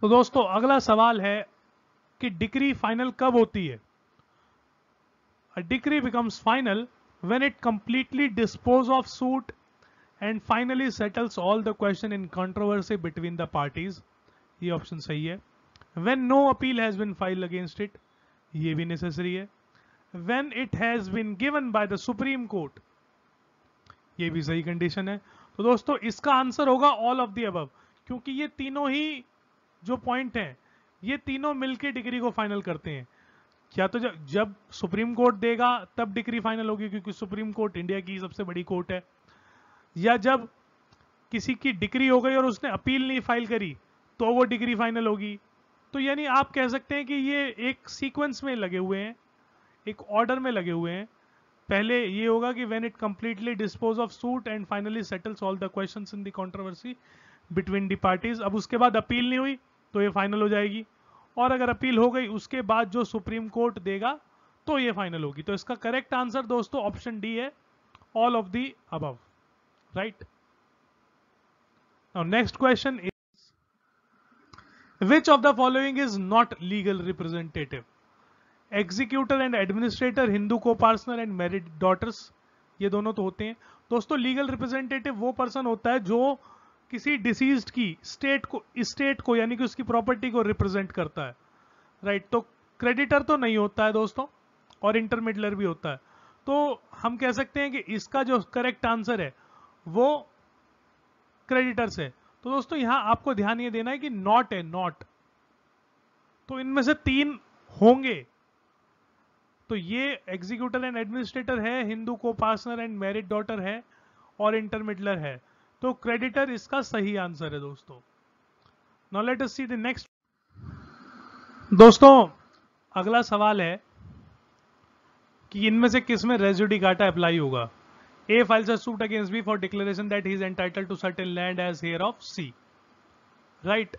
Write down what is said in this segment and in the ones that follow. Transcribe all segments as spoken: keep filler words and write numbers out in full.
तो दोस्तों अगला सवाल है कि डिक्री फाइनल कब होती है। A decree becomes final when it completely disposes of suit and finally settles all the question in controversy between the parties. ये ऑप्शन सही है। When no appeal has been filed against it, ये भी necessary है। When it has been given by the Supreme Court, ये भी सही condition है। तो दोस्तों इसका आंसर होगा ऑल ऑफ द अबव, क्योंकि ये तीनों ही जो पॉइंट हैं ये तीनों मिलके डिग्री को फाइनल करते हैं। क्या तो जब, जब सुप्रीम कोर्ट देगा तब डिग्री फाइनल होगी, क्योंकि सुप्रीम कोर्ट इंडिया की सबसे बड़ी कोर्ट है, या जब किसी की डिग्री हो गई और उसने अपील नहीं फाइल करी तो वो डिग्री फाइनल होगी। तो यानी आप कह सकते हैं कि ये एक सीक्वेंस में लगे हुए हैं, एक ऑर्डर में लगे हुए हैं। पहले ये होगा कि when it completely dispose of suit and finally settles all the questions in the controversy between the parties. अब उसके बाद अपील नहीं हुई तो ये फाइनल हो जाएगी, और अगर अपील हो गई उसके बाद जो सुप्रीम कोर्ट देगा तो ये फाइनल होगी। तो इसका करेक्ट आंसर दोस्तों ऑप्शन डी है, all of the above, right. Now next question is which of the following is not legal representative? Executor and administrator, Hindu को पार्सनर एंड मैरिड डॉटर्स, ये दोनों तो होते हैं। दोस्तों लीगल रिप्रेजेंटेटिव वो पर्सन होता है जो किसी डिसीज्ड की स्टेट को स्टेट को यानी कि उसकी प्रॉपर्टी को रिप्रेजेंट करता है, राइट। तो क्रेडिटर तो नहीं होता है दोस्तों, और इंटरमीडिएटर भी होता है। तो हम कह सकते हैं कि इसका जो करेक्ट आंसर है वो क्रेडिटर्स है। तो दोस्तों यहां आपको ध्यान ये देना है कि नॉट है, नॉट। तो इनमें से तीन होंगे, तो ये एग्जीक्यूटर एंड एडमिनिस्ट्रेटर है, हिंदू को पार्सनर एंड मैरिड डॉटर है, और इंटरमीडिएटर है। तो क्रेडिटर इसका सही आंसर है दोस्तों। Now let us see the next. दोस्तों अगला सवाल है कि इनमें से किस में रेस जुडिकाटा अप्लाई होगा। A files a suit against B for declaration that he is entitled to certain land as heir of C. Right?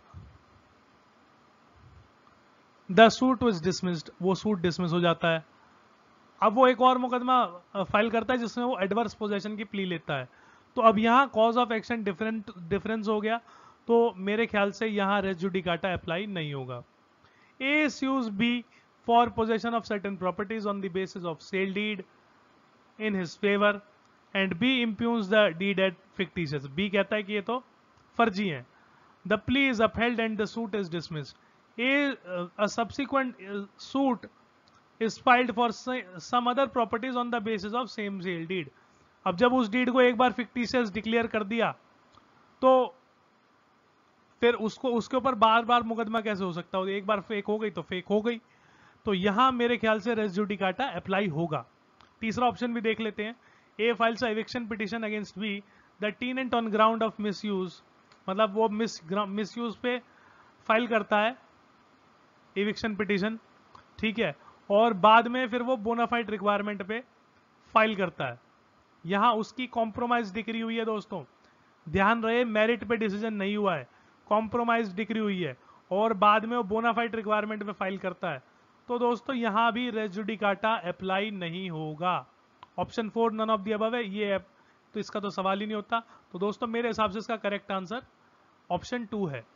The suit was dismissed. वो सूट डिसमिस हो जाता है। अब वो एक और मुकदमा फाइल करता है जिसमें वो एडवर्स पोजेशन की प्ली लेता है। तो अब यहाँ cause of action different difference हो गया, तो मेरे ख्याल से यहाँ रेस जुडिकाटा अप्लाई नहीं होगा। A sues B for possession of certain properties on the basis of sale deed in his favor and B impugns the deed at fictitious. B कहता है कि ये तो फर्जी है। The plea is upheld and the suit is dismissed. A, uh, a subsequent uh, suit is filed for some other properties on the basis of same sale deed. अब जब उस डीड को एक बार फिक्टिशियस डिक्लेयर कर दिया तो फिर उसको उसके ऊपर बार बार मुकदमा कैसे हो सकता है? एक बार फेक हो गई तो फेक हो गई। तो यहां मेरे ख्याल से रेस जुडिकाटा अप्लाई होगा। तीसरा ऑप्शन भी देख लेते हैं। A files a eviction petition against B, the tenant on ground of misuse, मतलब वो मिस मिसयूज पे फाइल करता है eviction petition, ठीक है, और बाद में फिर वो बोनाफाइड रिक्वायरमेंट पे फाइल करता है। यहां उसकी कॉम्प्रोमाइज डिक्री हुई है दोस्तों, ध्यान रहे मेरिट पे डिसीजन नहीं हुआ है, कॉम्प्रोमाइज डिक्री हुई है, और बाद में वो बोनाफाइड रिक्वायरमेंट पे फाइल करता है। तो दोस्तों यहां भी रेस जुडिकाटा अप्लाई नहीं होगा। Option four none of the above है, ये तो इसका तो सवाल ही नहीं होता। तो दोस्तों मेरे हिसाब से इसका करेक्ट आंसर ऑप्शन टू है।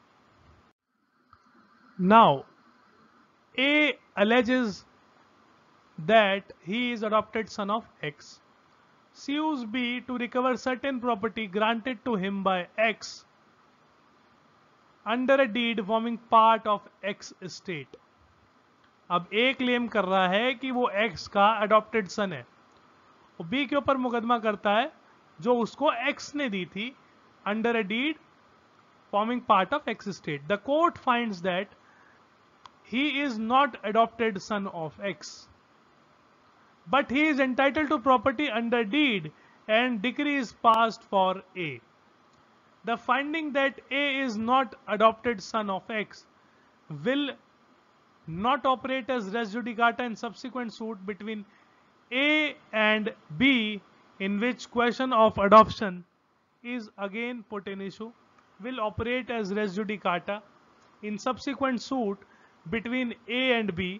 Now A alleges that he is adopted son of X, sues B to recover certain property granted to him by X under a deed forming part of X estate. अब ए claim कर रहा है कि वो X का adopted सन है, B के ऊपर मुकदमा करता है जो उसको एक्स ने दी थी under a deed forming part of X estate. The court finds that he is not adopted son of X but he is entitled to property under deed and decree is passed for A. The finding that A is not adopted son of X will not operate as res judicata in subsequent suit between A and B in which question of adoption is again put in issue, will operate as res judicata in subsequent suit between A and B.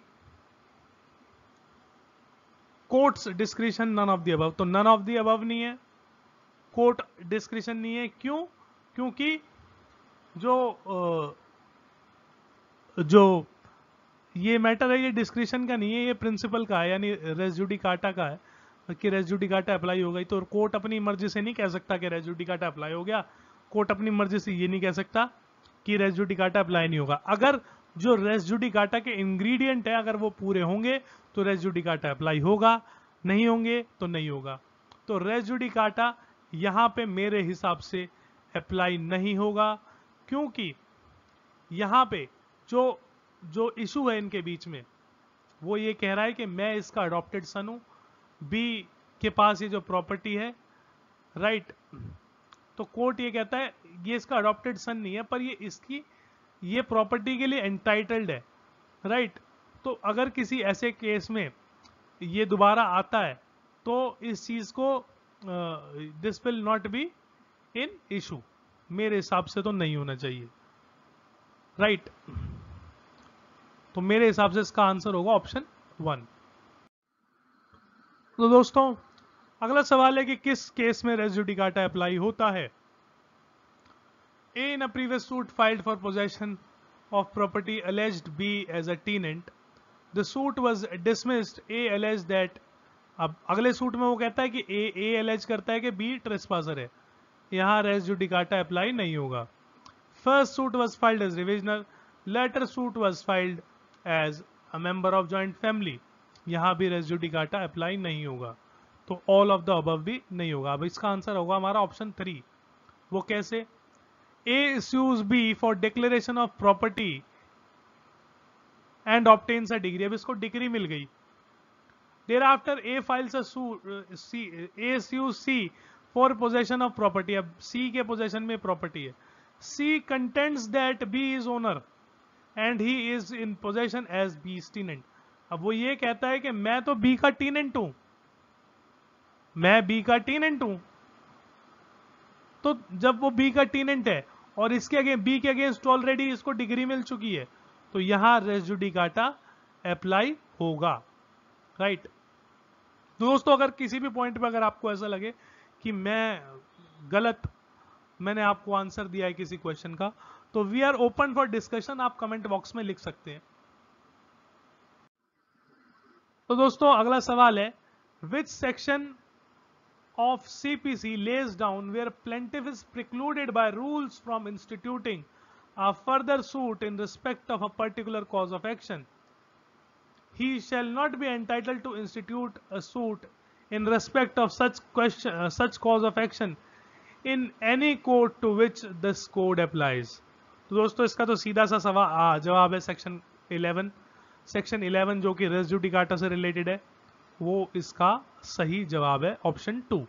Court's discretion none of the above. तो none of the above नहीं है, court discretion नहीं है। क्यों? क्योंकि जो जो ये मैटर है ये डिस्क्रिशन का नहीं है, ये प्रिंसिपल का है, यानी रेस जुडिकाटा का है कि रेस जुडिकाटा अप्लाई हो गई। तो कोर्ट अपनी मर्जी से नहीं कह सकता कि रेस जुडिकाटा अप्लाई हो गया, कोर्ट अपनी मर्जी से ये नहीं कह सकता कि रेस जुडिकाटा अप्लाई नहीं होगा। अगर जो रेस जुडिकाटा के इंग्रेडिएंट है अगर वो पूरे होंगे तो रेस जुडिकाटा अप्लाई होगा, नहीं होंगे तो नहीं होगा। तो रेस जुडिकाटा यहां पे मेरे हिसाब से अप्लाई नहीं होगा, क्योंकि यहां पे जो जो इशू है इनके बीच में वो ये कह रहा है कि मैं इसका अडॉप्टेड सन हूं, बी के पास ये जो प्रॉपर्टी है, राइट। तो कोर्ट ये कहता है ये इसका अडॉप्टेड सन नहीं है, पर ये इसकी ये प्रॉपर्टी के लिए एंटाइटल्ड है, राइट। तो अगर किसी ऐसे केस में ये दोबारा आता है तो इस चीज को this will not be in issue, मेरे हिसाब से तो नहीं होना चाहिए, राइट। तो मेरे हिसाब से इसका आंसर होगा ऑप्शन वन। तो दोस्तों अगला सवाल है कि किस केस में रेस जुडिकाटा अप्लाई होता है। A in a previous suit filed for possession of property alleged B as a tenant. The suit was dismissed. A alleged that, अब अगले सूट में वो कहता है कि A A allege करता है कि B ट्रेसपासर है, यहां रेस जुडिकाटा अप्लाई नहीं होगा। First suit was filed as revisional. Later suit was filed as a member of joint family. यहां भी रेस जुडिकाटा अप्लाई नहीं होगा, तो ऑल ऑफ द अबव भी नहीं होगा। अब इसका आंसर होगा हमारा ऑप्शन थ्री। वो कैसे? A sues B for declaration of property and obtains a degree. अब इसको डिग्री मिल गई। Thereafter A files a suit, uh, C, A sues C for possession of property. अब C के possession में property है। C contends that B is owner and he is in possession as B's tenant. अब वो ये कहता है कि मैं तो B का tenant हूं, मैं B का tenant हूं। तो जब वो बी का टेनेंट है और इसके अगेंस्ट बी के अगेंस्ट ऑलरेडी इसको डिग्री मिल चुकी है, तो यहां रेस जुडिकाटा अप्लाई होगा, राइट। दोस्तों अगर किसी भी पॉइंट पे अगर आपको ऐसा लगे कि मैं गलत मैंने आपको आंसर दिया है किसी क्वेश्चन का, तो we are open for discussion, आप कमेंट बॉक्स में लिख सकते हैं। तो दोस्तों अगला सवाल है, which section of C P C lays down where plaintiff is precluded by rules from instituting a further suit in respect of a particular cause of action. He shall not be entitled to institute a suit in respect of such question, uh, such cause of action in any court to which this code applies. तो दोस्तों इसका तो सीधा सा सवाल जवाब है section eleven. Section eleven जो कि रेस जुडिकाटा से रिलेटेड है, वो इसका सही जवाब है ऑप्शन टू।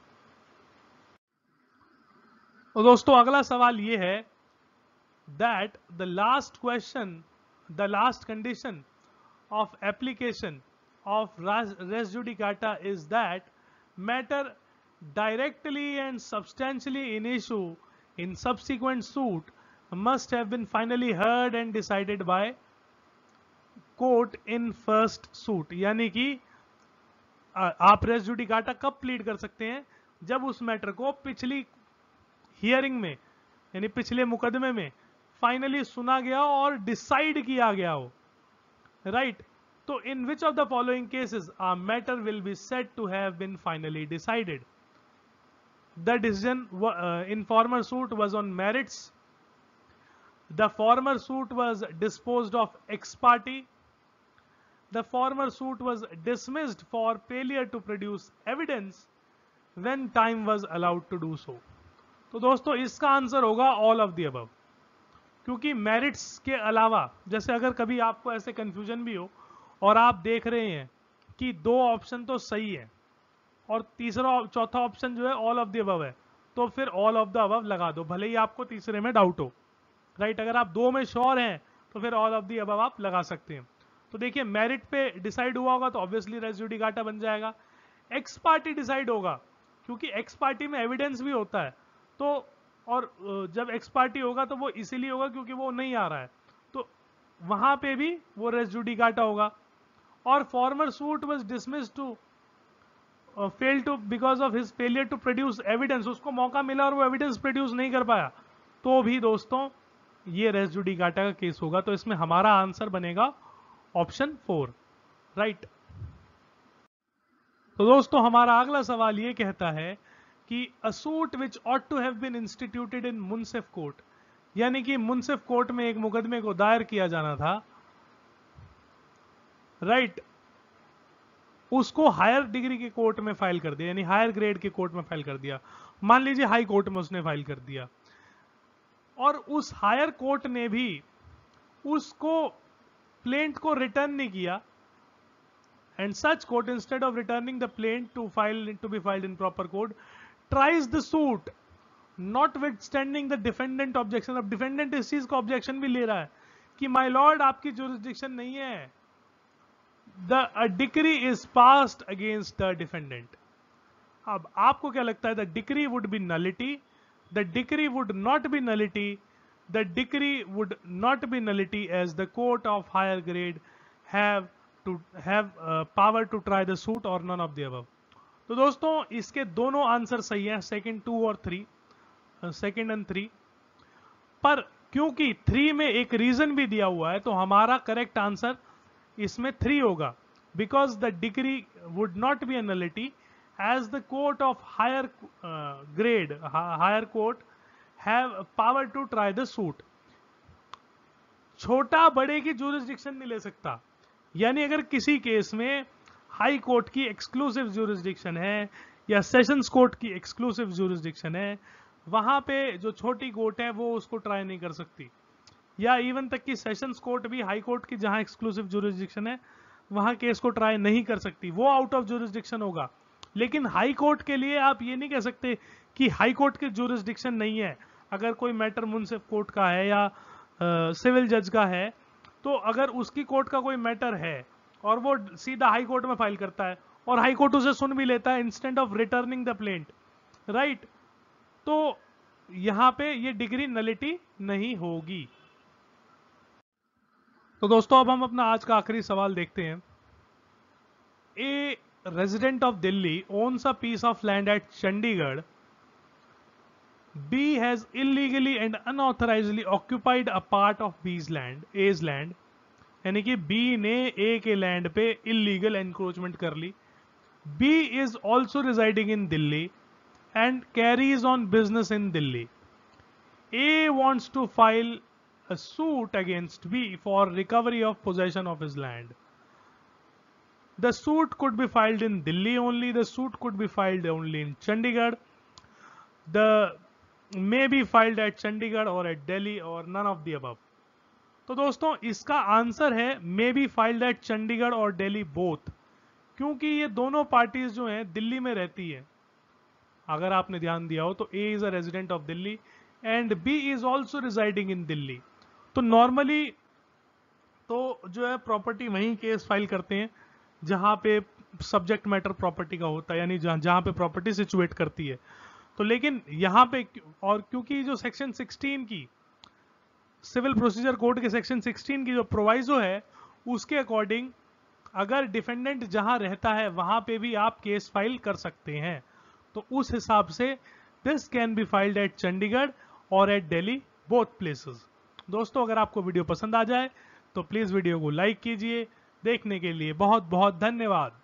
तो दोस्तों अगला सवाल ये है that the last question the last condition of application of res judicata is that matter directly and substantially in issue in subsequent suit must have been finally heard and decided by court in first suit. यानी कि आप race judicata कब plead कर सकते हैं? जब उस matter को पिछली हियरिंग में यानी पिछले मुकदमे में फाइनली सुना गया और डिसाइड किया गया हो, राइट। तो in which of the following cases a matter will be said to have been finally decided? The decision in former suit was on merits, the former suit was disposed of ex parte, the former suit was dismissed for failure to produce evidence when time was allowed to do so. तो दोस्तों इसका answer होगा all of the above, क्योंकि merits के अलावा जैसे अगर कभी आपको ऐसे कंफ्यूजन भी हो और आप देख रहे हैं कि दो ऑप्शन तो सही है और तीसरा चौथा ऑप्शन जो है ऑल ऑफ द अबव है, तो फिर ऑल ऑफ द अबव लगा दो, भले ही आपको तीसरे में डाउट हो, राइट। अगर आप दो में श्योर हैं तो फिर ऑल ऑफ द अबव आप लगा सकते हैं। तो देखिए मेरिट पे डिसाइड हुआ होगा तो ऑब्वियसली रेस जुडिकाटा बन जाएगा। एक्स पार्टी डिसाइड होगा क्योंकि एक्स पार्टी में एविडेंस भी होता है, तो और जब एक्स पार्टी होगा तो वो इसीलिए होगा क्योंकि वो नहीं आ रहा है, तो वहां पे भी वो रेस जुडिकाटा होगा। और former suit was dismissed to fail to because of his failure to produce evidence, उसको मौका मिला और वो एविडेंस प्रोड्यूस नहीं कर पाया, तो भी दोस्तों ये रेस जुडिकाटा का केस होगा। तो इसमें हमारा आंसर बनेगा ऑप्शन फोर, राइट। तो दोस्तों हमारा अगला सवाल ये कहता है कि a suit which ought to have been instituted in munsif court, यानी कि मुनसिफ कोर्ट में एक मुकदमे को दायर किया जाना था, राइट, उसको हायर डिग्री के कोर्ट में फाइल कर दिया, यानी हायर ग्रेड के कोर्ट में फाइल कर दिया। मान लीजिए हाई कोर्ट में उसने फाइल कर दिया, और उस हायर कोर्ट ने भी उसको प्लेंट को रिटर्न नहीं किया, and such court instead of returning the plaint to file to be filed in proper court tries the suit notwithstanding the defendant objection। अब डिफेंडेंट इस चीज का ऑब्जेक्शन भी ले रहा है कि माय लॉर्ड आपकी जुरिस्डिक्शन नहीं है, the decree is passed against the defendant. अब आपको क्या लगता है, the decree would be nullity, the decree would not be nullity, the decree would not be nullity as the court of higher grade have to have uh, power to try the suit or none of the above। तो दोस्तों इसके दोनों answer सही हैं, second two और three, second and three, पर क्योंकि three में एक रीजन भी दिया हुआ है तो हमारा करेक्ट आंसर इसमें थ्री होगा, because the degree would not be a nullity as the court of higher grade higher court have power to try the suit. छोटा बड़े की जुरिस्डिक्शन नहीं ले सकता, यानी अगर किसी केस में हाई कोर्ट की एक्सक्लूसिव ज्यूरिसडिक्शन है या सेशंस कोर्ट की एक्सक्लूसिव ज्यूरिसडिक्शन है, वहां पे जो छोटी कोर्ट है वो उसको ट्राई नहीं कर सकती, या इवन तक कि सेशंस कोर्ट भी हाई कोर्ट की जहां एक्सक्लूसिव ज्यूरिसडिक्शन है वहां केस को ट्राई नहीं कर सकती, वो आउट ऑफ ज्यूरिसडिक्शन होगा। लेकिन हाई कोर्ट के लिए आप ये नहीं कह सकते कि हाई कोर्ट की ज्यूरिसडिक्शन नहीं है। अगर कोई मैटर मुनसिफ कोर्ट का है या सिविल जज का है, तो अगर उसकी कोर्ट का कोई मैटर है और वो सीधा हाई कोर्ट में फाइल करता है और हाई कोर्ट उसे सुन भी लेता है instant of returning the plaint, right, तो यहां पे ये डिग्री नलिटी नहीं होगी। तो दोस्तों अब हम अपना आज का आखिरी सवाल देखते हैं। A resident of Delhi owns a piece of land at Chandigarh. B has illegally and unauthorizedly occupied a part of B's land, A's land, यानी कि B ने A के लैंड पे illegal encroachment कर ली। B is also residing in Delhi and carries on business in Delhi. A wants to file a suit against B for recovery of possession of his land. The suit could be filed in Delhi only. The suit could be filed only in Chandigarh. The may be filed at Chandigarh or at Delhi or none of the above। तो दोस्तों इसका answer है may be filed at Chandigarh और Delhi both, क्योंकि ये दोनों parties जो हैं दिल्ली में रहती है। अगर आपने ध्यान दिया हो तो A is a resident of Delhi and B is also residing in Delhi. तो नॉर्मली तो जो है प्रॉपर्टी वहीं केस फाइल करते हैं जहां पे सब्जेक्ट मैटर प्रॉपर्टी का होता है, यानी जहां जहां पे प्रॉपर्टी सिचुएट करती है। तो लेकिन यहां पे, और क्योंकि जो सेक्शन सिक्सटीन की सिविल प्रोसीजर कोड के सेक्शन सिक्सटीन की जो प्रोवाइजो है उसके अकॉर्डिंग अगर डिफेंडेंट जहां रहता है वहां पे भी आप केस फाइल कर सकते हैं, तो उस हिसाब से this can be filed at Chandigarh और एट दिल्ली बोथ प्लेसेस। दोस्तों अगर आपको वीडियो पसंद आ जाए तो प्लीज वीडियो को लाइक कीजिए। देखने के लिए बहुत बहुत धन्यवाद।